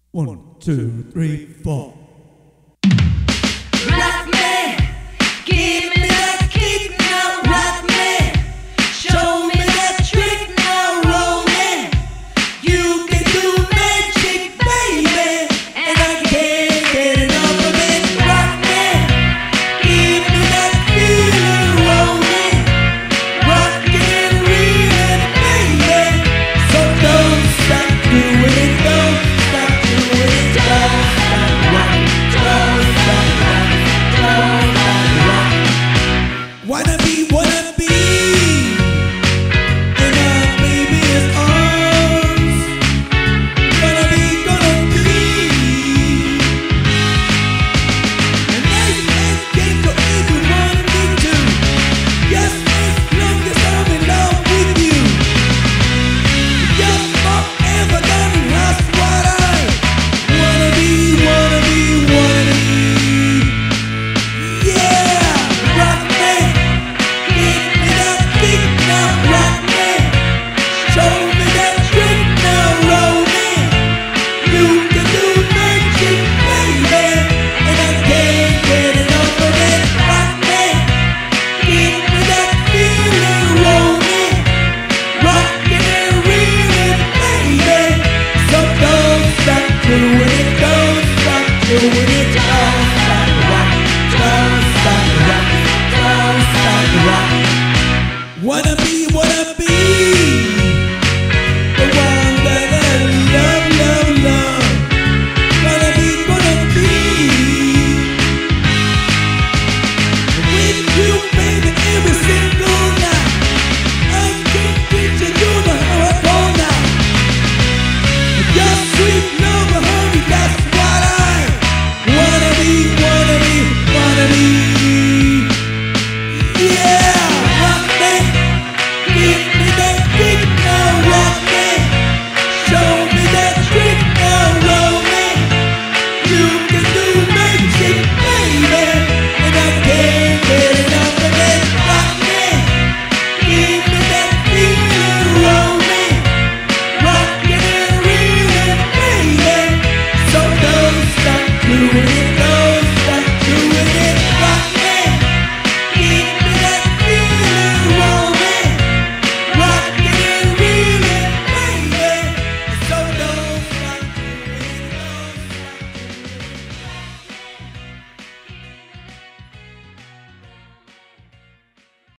One, two, three, four. Rock me, give me that kick now. Rock me, show me that trick now. Roll me, you can do magic, baby, and I can't get enough of it. Rock me, give me that feeling. Roll me, rock it real, baby. So don't stop doing it, don't stop doing it, don't stop rocking, don't stop rocking, don't stop rocking. Wanna be in a baby's arms. Gonna be. And nice game for everyone me too. Just as long as I'm in love with you. You're forever gonna that's what I wanna be. Yeah, rock me, give me that kick now, rock me, show me that trick now, roll me, you can do magic, baby, and I can't get enough of it. Rock me, give me that feeling, roll me, rock it real, baby. So don't stop doing it, don't stop doing it, don't stop rocking, don't stop rocking, don't stop rocking. Wanna be